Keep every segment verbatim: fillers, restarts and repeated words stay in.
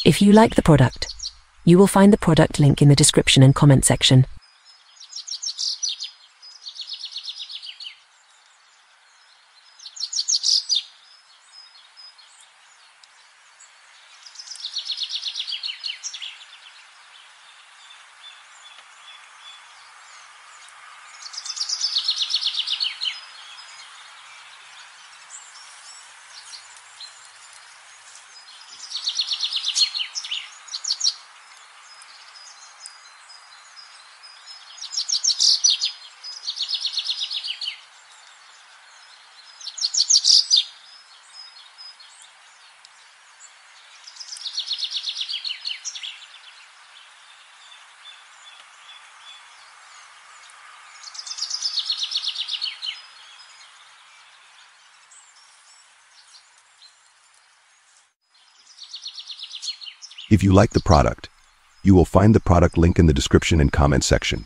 If you like the product, you will find the product link in the description and comment section. If you like the product, you will find the product link in the description and comment section.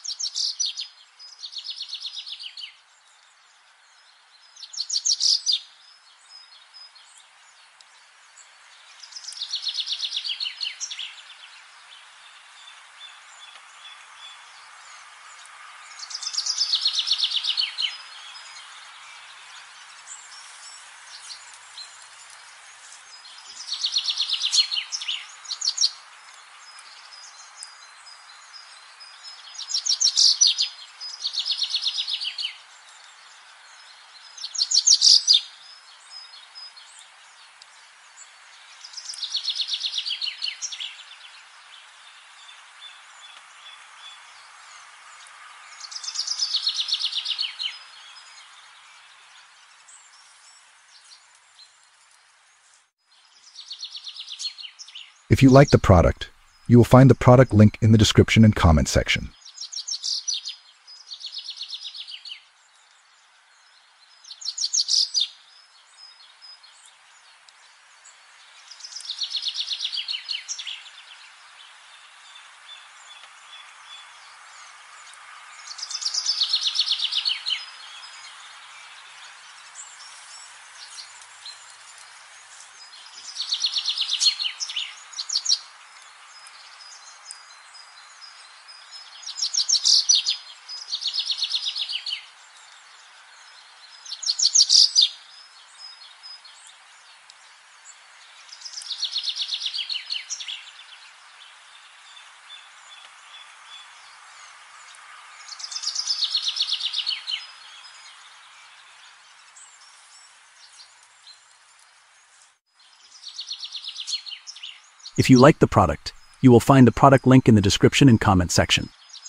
If you like the product, you will find the product link in the description and comment section. If you like the product, you will find the product link in the description and comment section.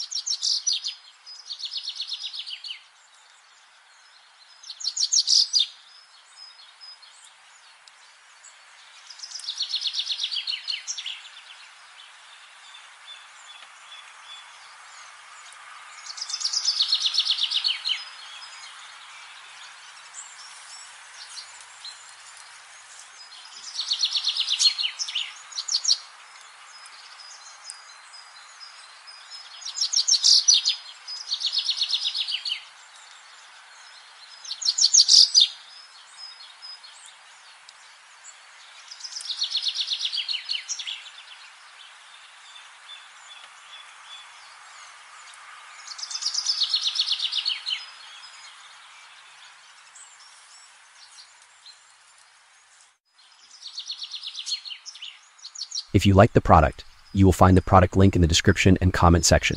If you like the product, you will find the product link in the description and comment section.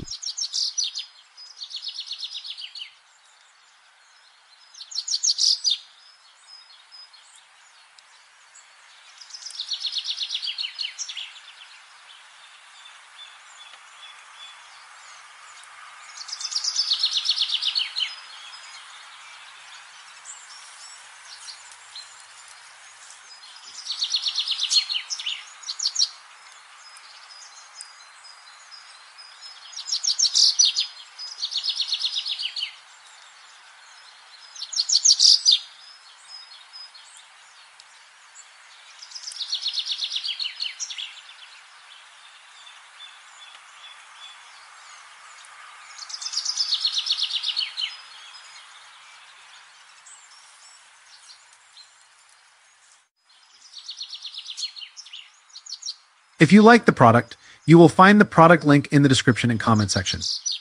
If you like the product, you will find the product link in the description and comment section.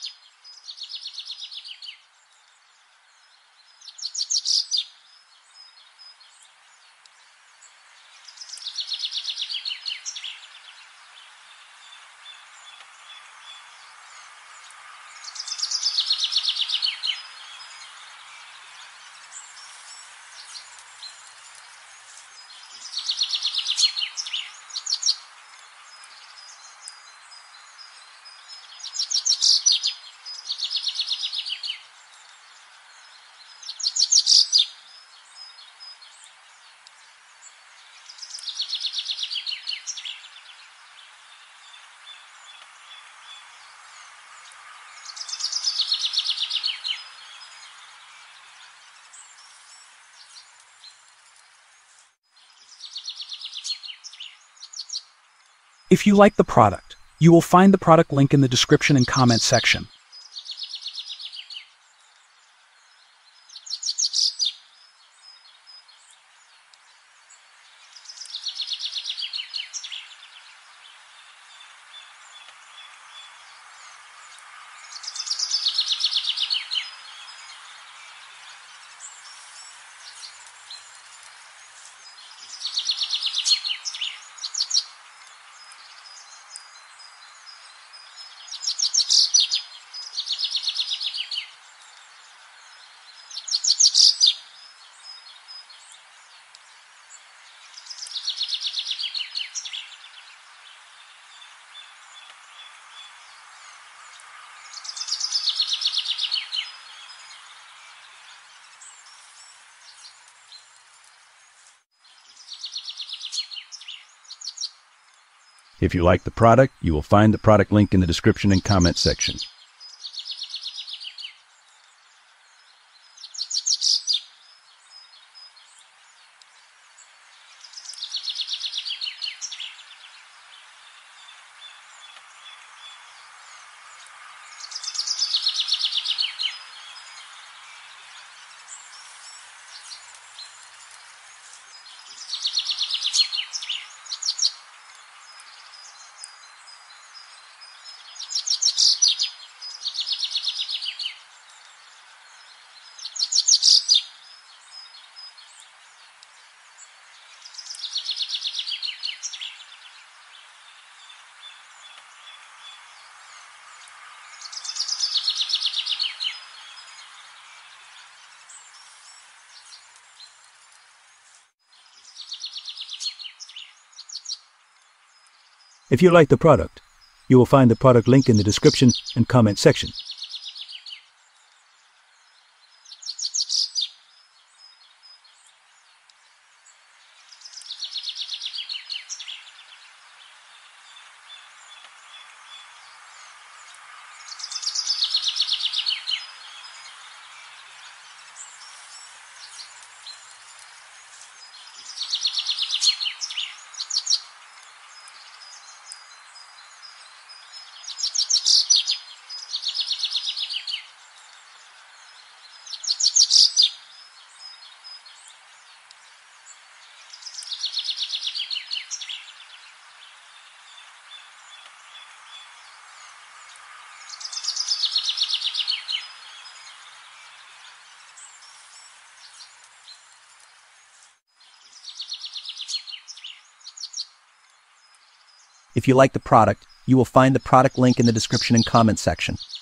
If you like the product, you will find the product link in the description and comment section. If you like the product, you will find the product link in the description and comment section. If you like the product, you will find the product link in the description and comment section. If you like the product, you will find the product link in the description and comment section.